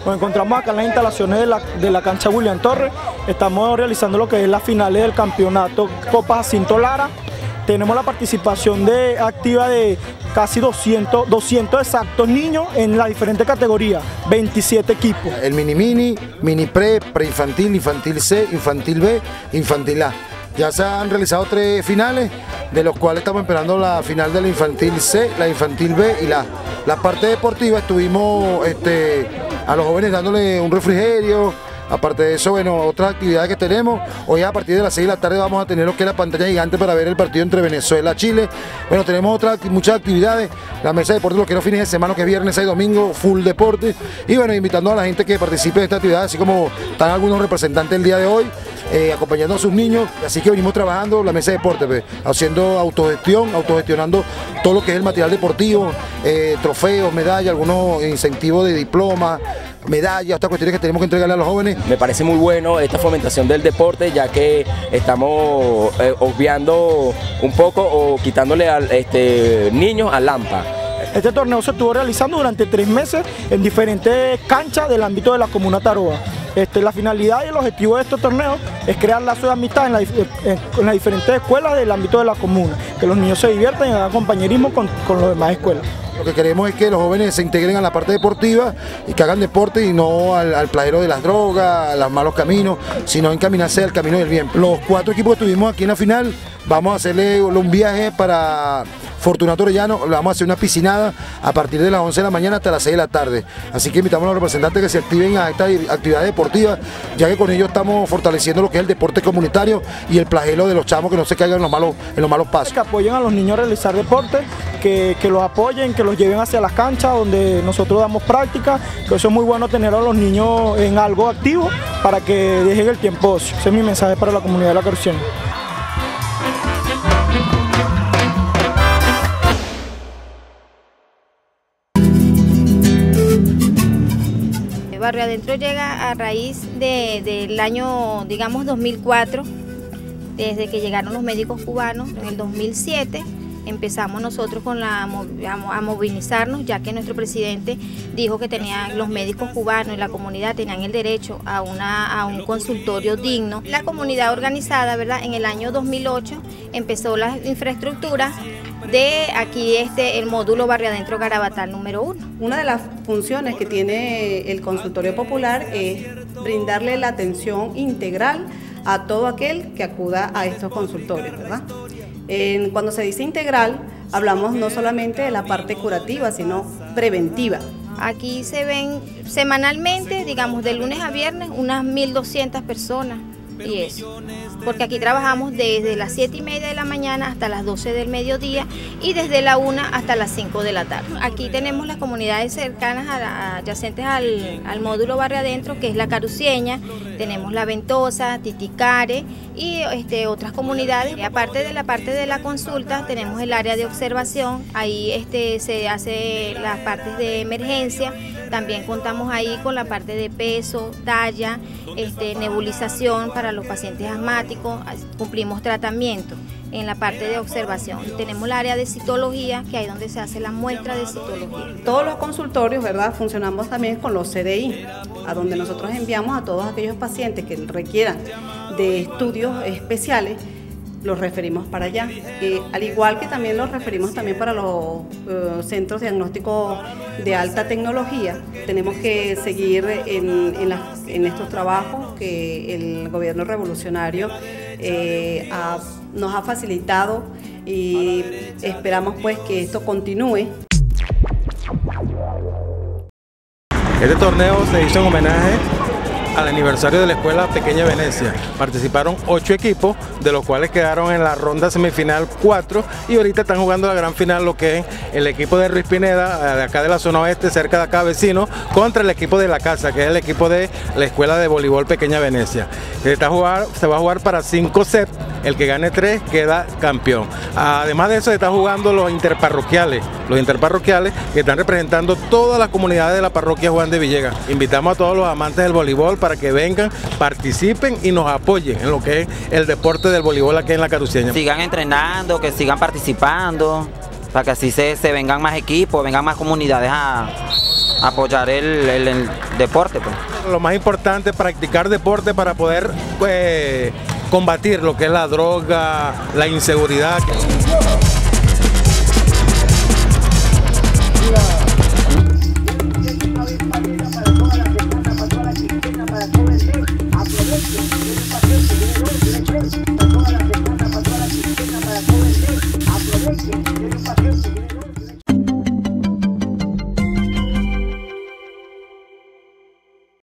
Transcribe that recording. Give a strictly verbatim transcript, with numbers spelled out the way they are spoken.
Nos encontramos acá en las instalaciones de la, de la cancha William Torres. Estamos realizando lo que es las finales del campeonato Copa Jacinto Lara. Tenemos la participación de, activa de casi doscientos, doscientos exactos niños en las diferentes categorías, veintisiete equipos. El mini mini, mini pre, preinfantil, infantil C, infantil B, infantil A. Ya se han realizado tres finales, de los cuales estamos esperando la final de la infantil C, la infantil B y la A. La parte deportiva estuvimos este, a los jóvenes dándole un refrigerio. Aparte de eso, bueno, otras actividades que tenemos, hoy a partir de las seis de la tarde vamos a tener lo que es la pantalla gigante para ver el partido entre Venezuela y Chile. Bueno, tenemos otras muchas actividades, la mesa de deporte, lo que es los fines de semana, que es viernes y domingo, full deporte. Y bueno, invitando a la gente que participe de esta actividad, así como están algunos representantes el día de hoy, eh, acompañando a sus niños. Así que venimos trabajando la mesa de deporte, pues, haciendo autogestión, autogestionando todo lo que es el material deportivo, eh, trofeos, medallas, algunos incentivos de diploma, medallas, otras cuestiones que tenemos que entregarle a los jóvenes. Me parece muy bueno esta fomentación del deporte, ya que estamos eh, obviando un poco o quitándole a este, niños a Lampa. Este torneo se estuvo realizando durante tres meses en diferentes canchas del ámbito de la comuna Taroa. Este, la finalidad y el objetivo de estos torneos es crear lazos de amistad en, la, en, en las diferentes escuelas del ámbito de la comuna, que los niños se diviertan y hagan compañerismo con, con las demás escuelas. Lo que queremos es que los jóvenes se integren a la parte deportiva y que hagan deporte y no al, al flagelo de las drogas, a los malos caminos, sino encaminarse al camino del bien. Los cuatro equipos que estuvimos aquí en la final, vamos a hacerle un viaje para Fortunato Orellano, le vamos a hacer una piscinada a partir de las once de la mañana hasta las seis de la tarde. Así que invitamos a los representantes que se activen a estas actividades deportivas, ya que con ello estamos fortaleciendo lo que es el deporte comunitario y el flagelo de los chamos, que no se caigan en los malos, en los malos pasos. Que apoyen a los niños a realizar deporte, que, que los apoyen, que los lleven hacia las canchas donde nosotros damos práctica, que eso es muy bueno tener a los niños en algo activo para que dejen el tiempo ocio. Ese es mi mensaje para la comunidad de La Caruceña. Barrio Adentro llega a raíz de, del año, digamos, dos mil cuatro, desde que llegaron los médicos cubanos. En el dos mil siete empezamos nosotros con la, a movilizarnos, ya que nuestro presidente dijo que tenían los médicos cubanos y la comunidad tenían el derecho a, una, a un consultorio digno. La comunidad organizada, ¿verdad? En el año dos mil ocho empezó las infraestructuras de aquí este el módulo Barrio Adentro Garabatal número uno. Una de las funciones que tiene el consultorio popular es brindarle la atención integral a todo aquel que acuda a estos consultorios, ¿verdad? En, cuando se dice integral, hablamos no solamente de la parte curativa, sino preventiva. Aquí se ven semanalmente, digamos de lunes a viernes, unas mil doscientas personas. Y eso, porque aquí trabajamos desde las siete y media de la mañana hasta las doce del mediodía y desde la una hasta las cinco de la tarde. Aquí tenemos las comunidades cercanas a la, adyacentes al, al módulo Barrio Adentro, que es La Caruceña, tenemos La Ventosa, Titicare y este, otras comunidades. Y aparte de la parte de la consulta, tenemos el área de observación, ahí este, se hace las partes de emergencia, también contamos ahí con la parte de peso, talla, este, nebulización para los pacientes asmáticos, cumplimos tratamiento en la parte de observación. Tenemos el área de citología, que ahí donde se hace la muestra de citología. Todos los consultorios, ¿verdad?, funcionamos también con los C D I, a donde nosotros enviamos a todos aquellos pacientes que requieran de estudios especiales, los referimos para allá, eh, al igual que también los referimos también para los uh, centros diagnósticos de alta tecnología. Tenemos que seguir en, en, la, en estos trabajos que el gobierno revolucionario eh, ha, nos ha facilitado y esperamos pues que esto continúe. Este torneo se hizo en homenaje al aniversario de la Escuela Pequeña Venecia. Participaron ocho equipos, de los cuales quedaron en la ronda semifinal cuatro, y ahorita están jugando la gran final, lo que es el equipo de Ruiz Pineda, de acá de la zona oeste, cerca de acá vecino, contra el equipo de la casa, que es el equipo de la Escuela de Voleibol Pequeña Venecia. Se, está a jugar, se va a jugar para cinco sets, el que gane tres queda campeón. Además de eso, se están jugando los interparroquiales, los interparroquiales que están representando todas las comunidades de la parroquia Juan de Villegas. Invitamos a todos los amantes del voleibol para que vengan, participen y nos apoyen en lo que es el deporte del voleibol aquí en La Caruceña. Sigan entrenando, que sigan participando, para que así se, se vengan más equipos, vengan más comunidades a, apoyar el, el, el deporte. Pues. Lo más importante es practicar deporte para poder pues, combatir lo que es la droga, la inseguridad. Para toda la semana, para todo el mes, aprovechen,